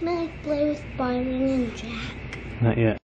May I play with Byron and Jack? Not yet.